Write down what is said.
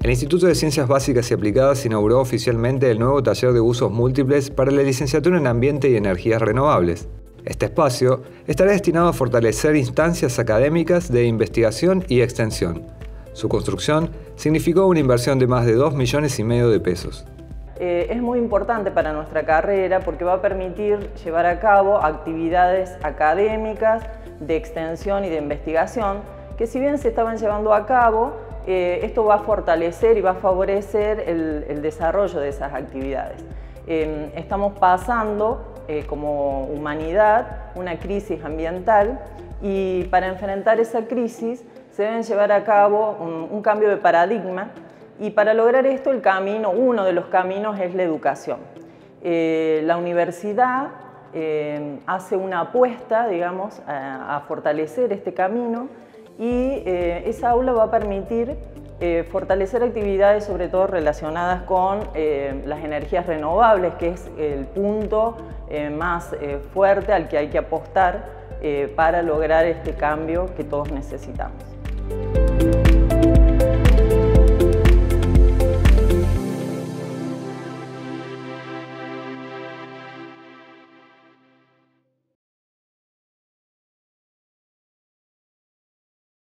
El Instituto de Ciencias Básicas y Aplicadas inauguró oficialmente el nuevo taller de usos múltiples para la licenciatura en Ambiente y Energías Renovables. Este espacio estará destinado a fortalecer instancias académicas de investigación y extensión. Su construcción significó una inversión de más de 2,5 millones de pesos. Es muy importante para nuestra carrera porque va a permitir llevar a cabo actividades académicas de extensión y de investigación que, si bien se estaban llevando a cabo, esto va a fortalecer y va a favorecer el desarrollo de esas actividades. Estamos pasando como humanidad una crisis ambiental y para enfrentar esa crisis se deben llevar a cabo un cambio de paradigma. Y para lograr esto, uno de los caminos es la educación. La universidad hace una apuesta, digamos, a fortalecer este camino y esa aula va a permitir fortalecer actividades sobre todo relacionadas con las energías renovables, que es el punto más fuerte al que hay que apostar para lograr este cambio que todos necesitamos.